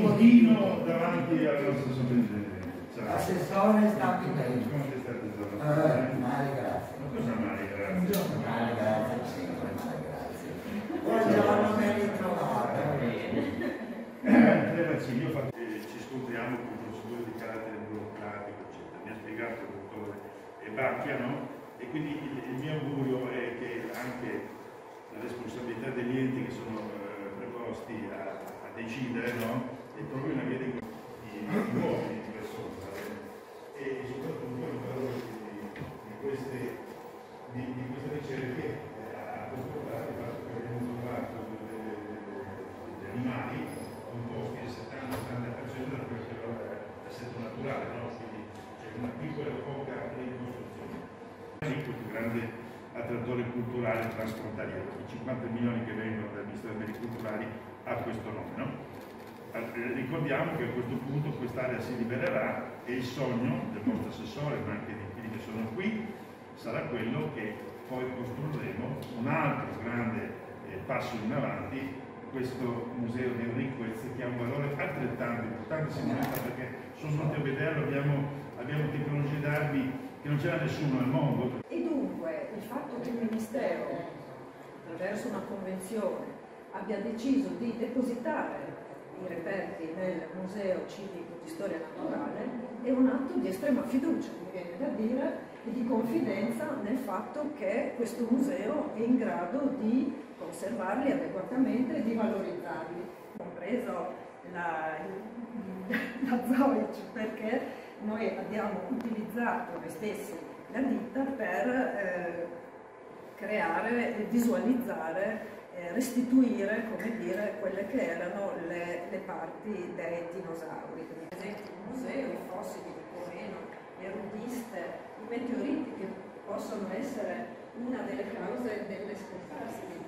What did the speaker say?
pochino davanti alla nostra sovrintendenza. L'assessore sta più dentro. Come sei stato giorno? Male, grazie. Ma cosa male, grazie? Male, grazie, sempre male, grazie. Buongiorno, ben ritrovato. Io ho fatto che ci scontriamo con procedure di carattere burocratico, eccetera. Mi ha spiegato il dottore Bacchia, no? E quindi il mio augurio è che anche la responsabilità degli enti che sono preposti a decidere, no? E trovi una via di nuovi di persona e soprattutto il valore di queste ricerche ha portato il fatto che abbiamo trovato degli animali composti il 70-80% da quello che è l'assetto naturale, no? Quindi c'è una piccola e poca ricostruzione. Questo grande attrattore culturale transfrontaliero, i 50 milioni che vengono dal Ministero dei Beni Culturali ha questo nome, no? Ricordiamo che a questo punto quest'area si libererà e il sogno del vostro assessore, ma anche di quelli che sono qui, sarà quello che poi costruiremo un altro grande passo in avanti, questo museo di Enrico Ezzi, che ha un valore altrettanto importante sicuramente perché sono venuti a vederlo, abbiamo tecnologie d'armi che non c'era nessuno al mondo. E dunque il fatto che il Ministero, attraverso una convenzione, abbia deciso di depositare i reperti nel Museo Civico di Storia Naturale è un atto di estrema fiducia, mi viene da dire, e di confidenza nel fatto che questo museo è in grado di conservarli adeguatamente e di valorizzarli, compreso la Zoic, perché noi abbiamo utilizzato noi stessi la ditta per creare e visualizzare, restituire, come dire, quelle che erano le parti dei dinosauri. Per esempio il museo, i fossili di Comeno, le rudiste, i meteoriti che possono essere una delle cause delle scomparse